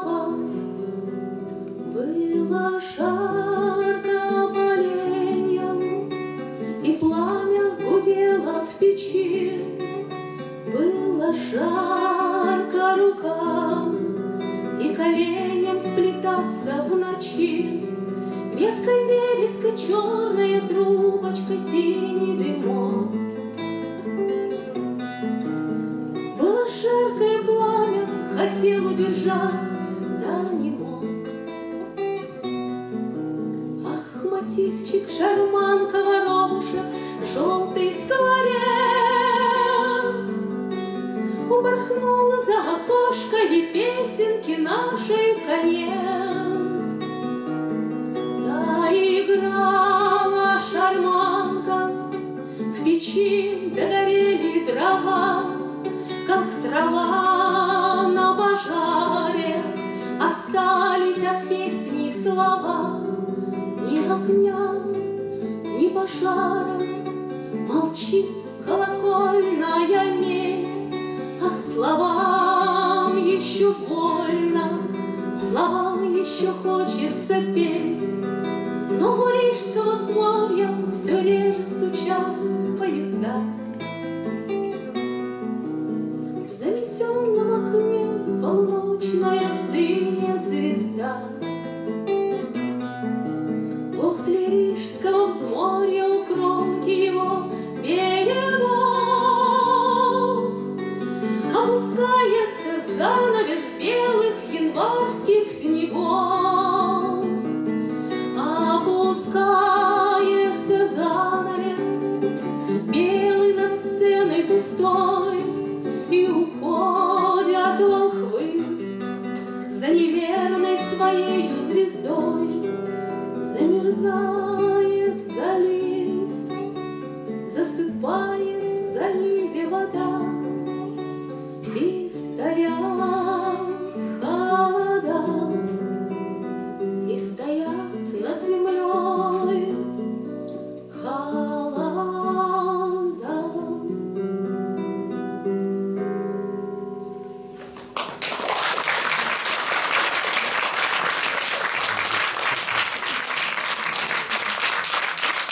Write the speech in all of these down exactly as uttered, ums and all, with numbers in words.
тропам. Было жарко поленьям, и пламя гудело в печи. Было жарко рукам и коленям сплетаться в ночи. Веткой вереска черная трубочка, синий дымок. Было жаркое пламя, хотел удержать, да не мог. Ах, мотивчик, шарманка, воробушек, желтый скворец упорхнул за окошко, и песенки нашей конец. Да играла шарманка, в печи догорели дрова, как трава на пожаре, остались от песни слова. Ни огня, ни пожара, молчит колокольная медь. А словам еще больно, словам еще хочется петь. Но у Рижского взморья все реже стучат поезда. В заметенном окне полуночная стынет звезда. После Рижского взморья у кромки его берегов опускается занавес белых январских снегов. Опускается занавес белый над сценой пустой, и уходят волхвы за неверной своею звездой. Замерзает залив, засыпает в заливе вода, и стоят холода, и стоят над землей холода.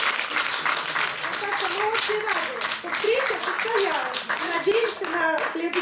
Наташа, мы очень рады, что встреча состоялась. Надеемся на следующий.